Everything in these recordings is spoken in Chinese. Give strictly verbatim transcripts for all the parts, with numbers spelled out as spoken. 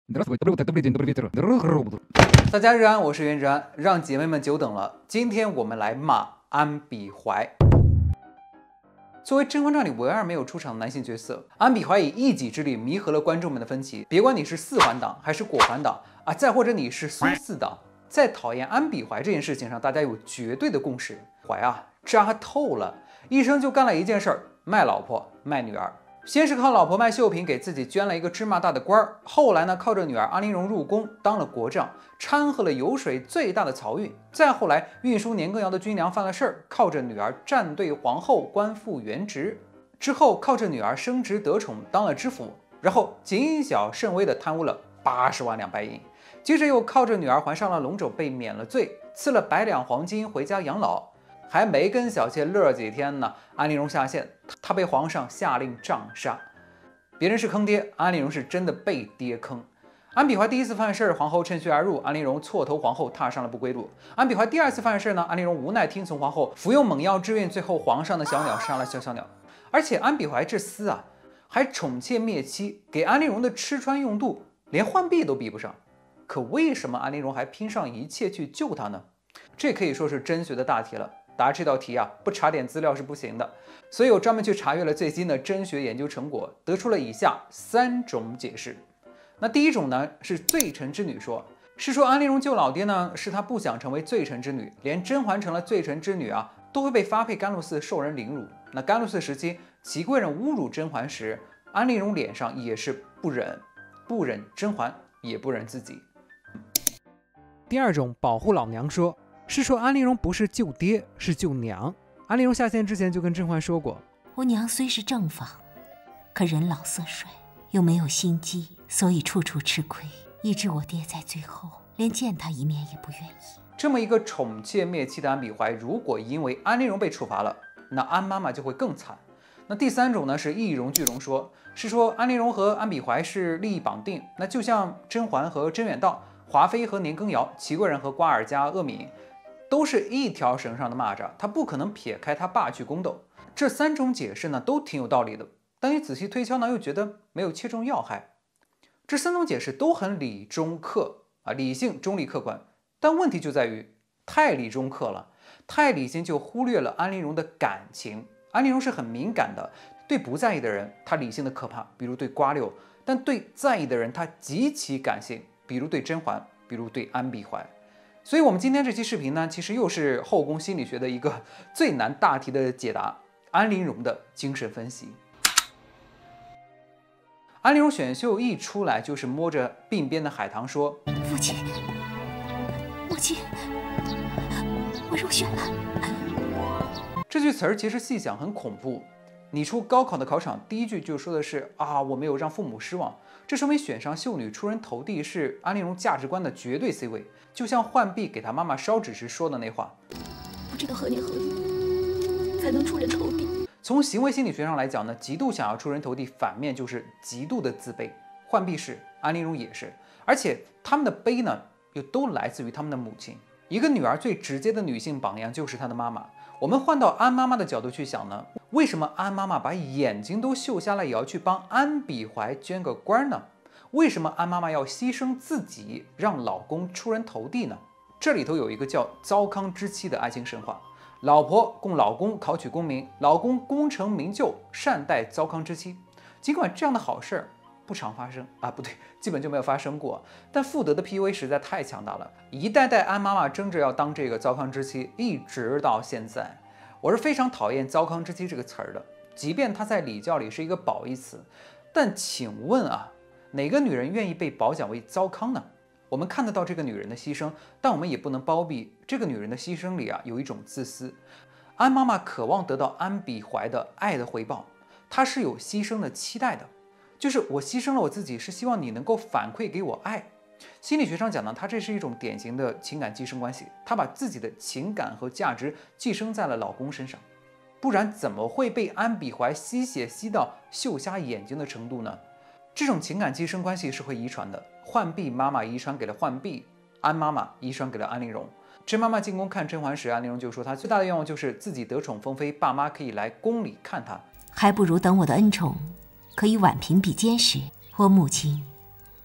大家日安，我是袁志安，让姐妹们久等了。今天我们来骂安比怀。作为《甄嬛传》里唯二没有出场的男性角色，安比怀以一己之力弥合了观众们的分歧。别管你是四环党还是果环党啊，再或者你是苏四党，在讨厌安比怀这件事情上，大家有绝对的共识。怀啊，渣透了，一生就干了一件事儿，卖老婆卖女儿。先是靠老婆卖绣品给自己捐了一个芝麻大的官儿，后来呢靠着女儿安陵容入宫当了国丈，掺和了油水最大的漕运，再后来运输年羹尧的军粮犯了事儿，靠着女儿站队皇后官复原职，之后靠着女儿升职得宠当了知府，然后谨小慎微的贪污了八十万两白银，接着又靠着女儿怀上了龙种被免了罪，赐了百两黄金回家养老。还没跟小妾乐几天呢，安陵容下线，她被皇上下令杖杀。别人是坑爹，安陵容是真的被爹坑。安比怀第一次犯事，皇后趁虚而入，安陵容错投皇后，踏上了不归路。安比怀第二次犯事呢，安陵容无奈听从皇后，服用猛药治孕，最后皇上的小鸟杀了小小鸟。而且安比怀这厮啊，还宠妾灭妻，给安陵容的吃穿用度连浣碧都比不上。可为什么安陵容还拼上一切去救他呢？这可以说是真学的大题了。答这道题啊，不查点资料是不行的，所以我专门去查阅了最新的真学研究成果，得出了以下三种解释。那第一种呢是罪臣之女说，是说安陵容救老爹呢，是她不想成为罪臣之女，连甄嬛成了罪臣之女啊，都会被发配甘露寺受人凌辱。那甘露寺时期，祺贵人侮辱甄嬛时，安陵容脸上也是不忍，不忍甄嬛，也不忍自己。第二种保护老娘说，是说安陵容不是救爹，是救娘。安陵容下线之前就跟甄嬛说过， 我娘虽是正房，可人老色衰，又没有心机，所以处处吃亏，以致我爹在最后连见她一面也不愿意。 这么一个宠妾灭妻的安比怀，如果因为安陵容被处罚了，那安妈妈就会更惨。那第三种呢是一荣俱荣说，是说安陵容和安比怀是利益绑定，那就像甄嬛和甄远道，华妃和年羹尧，祺贵人和瓜尔佳、鄂敏，都是一条绳上的蚂蚱，他不可能撇开他爸去宫斗。这三种解释呢，都挺有道理的，但你仔细推敲呢，又觉得没有切中要害。这三种解释都很理中客啊，理性、中立、客观，但问题就在于太理中客了，太理性就忽略了安陵容的感情。安陵容是很敏感的，对不在意的人，他理性的可怕，比如对瓜六；但对在意的人，他极其感性，比如对甄嬛，比如对安比怀。所以我们今天这期视频呢，其实又是后宫心理学的一个最难大题的解答——安陵容的精神分析。安陵容选秀一出来，就是摸着鬓边的海棠说：“ 父亲，母亲，我入选了。” 这句词儿其实细想很恐怖。你出高考的考场，第一句就说的是啊，我没有让父母失望。这说明选上秀女出人头地是安陵容价值观的绝对 C 位，就像浣碧给她妈妈烧纸时说的那话： 不知道何年何月才能出人头地。 从行为心理学上来讲呢，极度想要出人头地，反面就是极度的自卑。浣碧是，安陵容也是，而且他们的悲呢，又都来自于他们的母亲。一个女儿最直接的女性榜样就是她的妈妈。我们换到安妈妈的角度去想呢，为什么安妈妈把眼睛都绣瞎了也要去帮安比怀捐个官呢？为什么安妈妈要牺牲自己让老公出人头地呢？这里头有一个叫糟糠之妻的爱情神话，老婆供老公考取功名，老公功成名就，善待糟糠之妻。尽管这样的好事儿不常发生啊，不对，基本就没有发生过。但妇德的 P U A 实在太强大了，一代代安妈妈争着要当这个糟糠之妻，一直到现在。我是非常讨厌糟糠之妻这个词儿的，即便它在礼教里是一个褒义词，但请问啊，哪个女人愿意被褒奖为糟糠呢？我们看得到这个女人的牺牲，但我们也不能包庇这个女人的牺牲里啊有一种自私。安妈妈渴望得到安比怀的爱的回报，她是有牺牲的期待的。就是我牺牲了我自己，是希望你能够反馈给我爱。心理学上讲呢，它这是一种典型的情感寄生关系，她把自己的情感和价值寄生在了老公身上，不然怎么会被安比怀吸血吸到绣瞎眼睛的程度呢？这种情感寄生关系是会遗传的，浣碧妈妈遗传给了浣碧，安妈妈遗传给了安陵容。甄妈妈进宫看甄嬛时，安陵容就说她最大的愿望就是自己得宠封妃，爸妈可以来宫里看她， 还不如等我的恩宠可以挽评比肩时，我母亲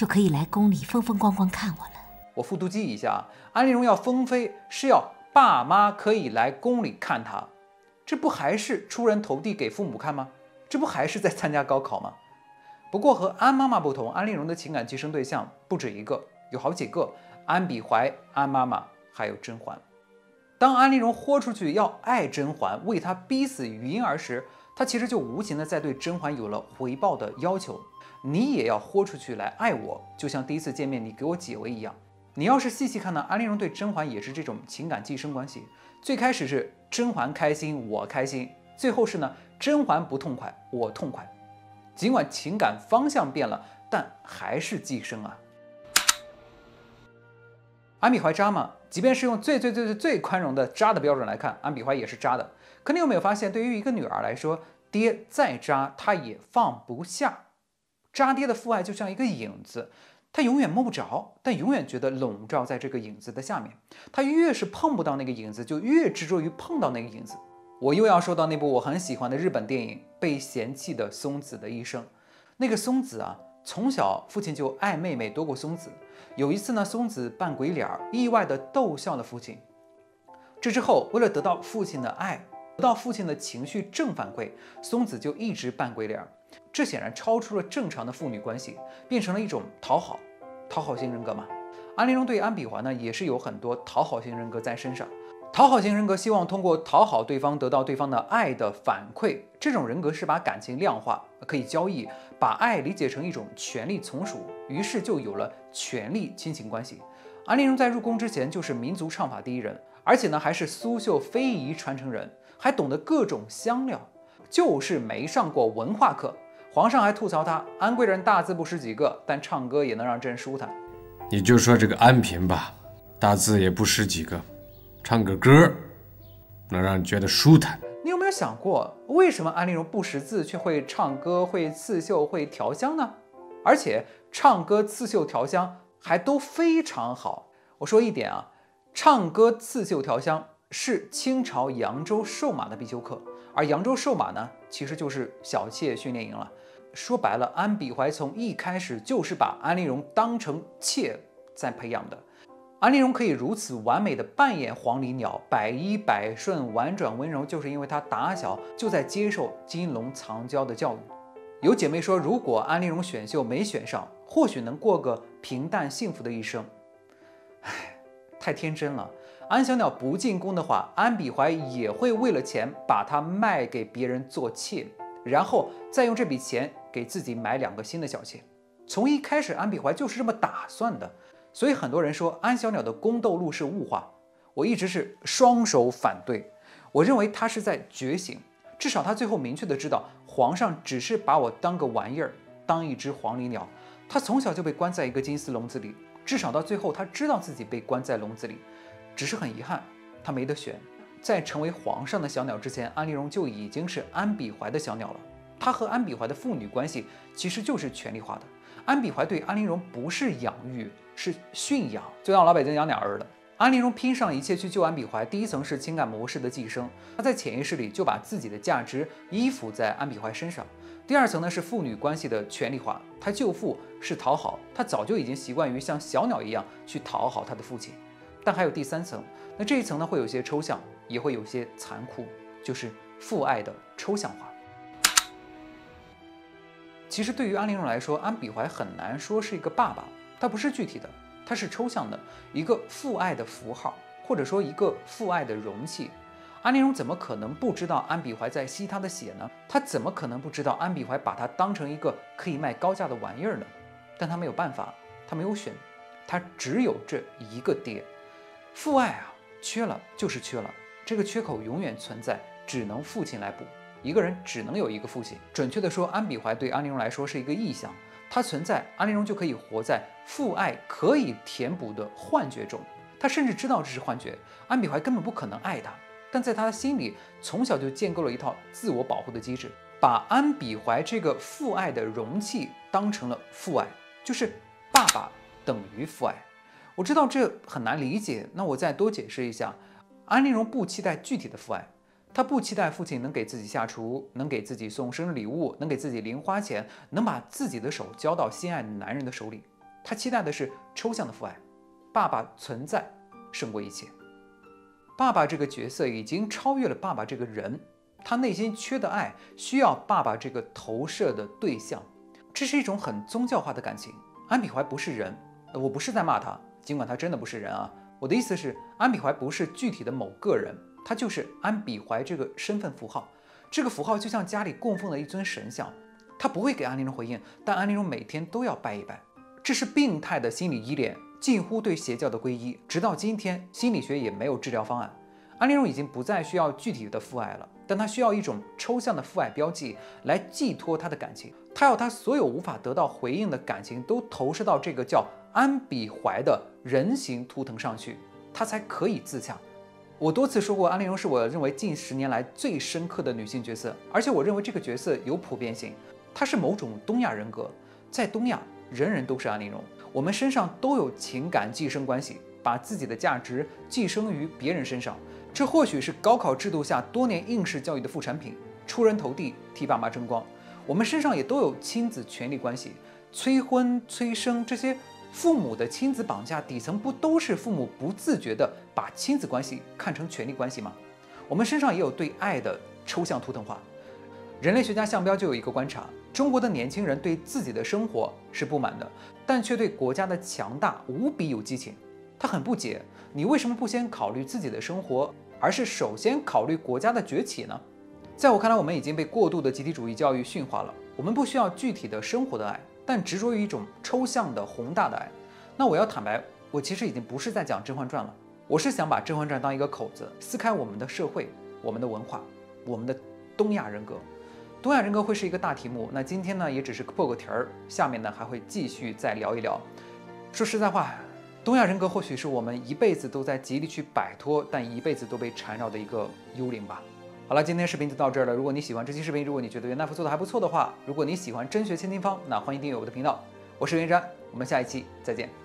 就可以来宫里风风光光看我了。 我复读机一下，安陵容要封妃是要爸妈可以来宫里看她，这不还是出人头地给父母看吗？这不还是在参加高考吗？不过和安妈妈不同，安陵容的情感寄生对象不止一个，有好几个：安比怀、安妈妈，还有甄嬛。当安陵容豁出去要爱甄嬛，为她逼死于莺儿时，她其实就无情的在对甄嬛有了回报的要求。你也要豁出去来爱我，就像第一次见面你给我解围一样。你要是细细看呢，安陵容对甄嬛也是这种情感寄生关系。最开始是甄嬛开心我开心，最后是呢甄嬛不痛快我痛快。尽管情感方向变了，但还是寄生啊。安比怀渣吗？即便是用最最最最最宽容的渣的标准来看，安比怀也是渣的。可你有没有发现，对于一个女儿来说，爹再渣她也放不下。渣爹的父爱就像一个影子，他永远摸不着，但永远觉得笼罩在这个影子的下面。他越是碰不到那个影子，就越执着于碰到那个影子。我又要说到那部我很喜欢的日本电影《被嫌弃的松子的一生》。那个松子啊，从小父亲就爱妹妹多过松子。有一次呢，松子扮鬼脸，意外地逗笑了父亲。这之后，为了得到父亲的爱，得到父亲的情绪正反馈，松子就一直扮鬼脸。这显然超出了正常的父女关系，变成了一种讨好、讨好型人格嘛。安陵容对安比怀呢，也是有很多讨好型人格在身上。讨好型人格希望通过讨好对方得到对方的爱的反馈，这种人格是把感情量化，可以交易，把爱理解成一种权力从属，于是就有了权力亲情关系。安陵容在入宫之前就是民族唱法第一人，而且呢还是苏绣非遗传承人，还懂得各种香料，就是没上过文化课。皇上还吐槽他，安贵人大字不识几个，但唱歌也能让朕舒坦。 你就说这个安嫔吧，大字也不识几个，唱个歌能让你觉得舒坦。 你有没有想过，为什么安陵容不识字却会唱歌、会刺绣、会调香呢？而且唱歌、刺绣、调香还都非常好。我说一点啊，唱歌、刺绣、调香是清朝扬州授马的必修课，而扬州授马呢，其实就是小妾训练营了。说白了，安比怀从一开始就是把安陵容当成妾在培养的。安陵容可以如此完美的扮演黄鹂鸟，百依百顺、婉转温柔，就是因为她打小就在接受金龙藏娇的教育。有姐妹说，如果安陵容选秀没选上，或许能过个平淡幸福的一生。唉，太天真了。安小鸟不进宫的话，安比怀也会为了钱把她卖给别人做妾，然后再用这笔钱给自己买两个新的小妾。从一开始，安比怀就是这么打算的。所以很多人说安小鸟的宫斗路是物化，我一直是双手反对。我认为他是在觉醒，至少他最后明确的知道，皇上只是把我当个玩意儿，当一只黄鹂鸟。他从小就被关在一个金丝笼子里，至少到最后他知道自己被关在笼子里，只是很遗憾，他没得选。在成为皇上的小鸟之前，安陵容就已经是安比怀的小鸟了。他和安比怀的父女关系其实就是权力化的。安比怀对安陵容不是养育，是驯养，就像老北京养鸟儿的。安陵容拼上一切去救安比怀，第一层是情感模式的寄生，她在潜意识里就把自己的价值依附在安比怀身上。第二层呢是父女关系的权力化，她救父是讨好，她早就已经习惯于像小鸟一样去讨好她的父亲。但还有第三层，那这一层呢会有些抽象，也会有些残酷，就是父爱的抽象化。其实对于安陵容来说，安比怀很难说是一个爸爸，他不是具体的，他是抽象的，一个父爱的符号，或者说一个父爱的容器。安陵容怎么可能不知道安比怀在吸他的血呢？他怎么可能不知道安比怀把他当成一个可以卖高价的玩意儿呢？但他没有办法，他没有选，他只有这一个爹。父爱啊，缺了就是缺了，这个缺口永远存在，只能父亲来补。一个人只能有一个父亲。准确的说，安比怀对安陵容来说是一个意象，它存在，安陵容就可以活在父爱可以填补的幻觉中。他甚至知道这是幻觉，安比怀根本不可能爱他，但在他的心里，从小就建构了一套自我保护的机制，把安比怀这个父爱的容器当成了父爱，就是爸爸等于父爱。我知道这很难理解，那我再多解释一下，安陵容不期待具体的父爱。他不期待父亲能给自己下厨，能给自己送生日礼物，能给自己零花钱，能把自己的手交到心爱的男人的手里。 他期待的是抽象的父爱，爸爸存在胜过一切。爸爸这个角色已经超越了爸爸这个人，他内心缺的爱需要爸爸这个投射的对象，这是一种很宗教化的感情。安比怀不是人，我不是在骂他，尽管他真的不是人啊。我的意思是，安比怀不是具体的某个人，他就是安比怀这个身份符号。这个符号就像家里供奉的一尊神像，他不会给安陵容回应，但安陵容每天都要拜一拜。这是病态的心理依恋，近乎对邪教的皈依。直到今天，心理学也没有治疗方案。安陵容已经不再需要具体的父爱了，但她需要一种抽象的父爱标记来寄托她的感情。她要她所有无法得到回应的感情都投射到这个叫安比怀的人形图腾上去，她才可以自洽。我多次说过，安陵容是我认为近十年来最深刻的女性角色，而且我认为这个角色有普遍性，她是某种东亚人格。在东亚，人人都是安陵容，我们身上都有情感寄生关系，把自己的价值寄生于别人身上。这或许是高考制度下多年应试教育的副产品，出人头地，替爸妈争光。我们身上也都有亲子权利关系，催婚、催生这些父母的亲子绑架，底层不都是父母不自觉地把亲子关系看成权利关系吗？我们身上也有对爱的抽象图腾化。人类学家项彪就有一个观察，中国的年轻人对自己的生活是不满的，但却对国家的强大无比有激情。他很不解，你为什么不先考虑自己的生活，而是首先考虑国家的崛起呢？在我看来，我们已经被过度的集体主义教育驯化了。我们不需要具体的生活的爱，但执着于一种抽象的宏大的爱。那我要坦白，我其实已经不是在讲《甄嬛传》了，我是想把《甄嬛传》当一个口子，撕开我们的社会、我们的文化、我们的东亚人格。东亚人格会是一个大题目，那今天呢也只是破个题儿，下面呢还会继续再聊一聊。说实在话，东亚人格或许是我们一辈子都在极力去摆脱，但一辈子都被缠绕的一个幽灵吧。好了，今天视频就到这儿了。如果你喜欢这期视频，如果你觉得袁大夫做的还不错的话，如果你喜欢真学千金方，那欢迎订阅我的频道。我是袁瞻，我们下一期再见。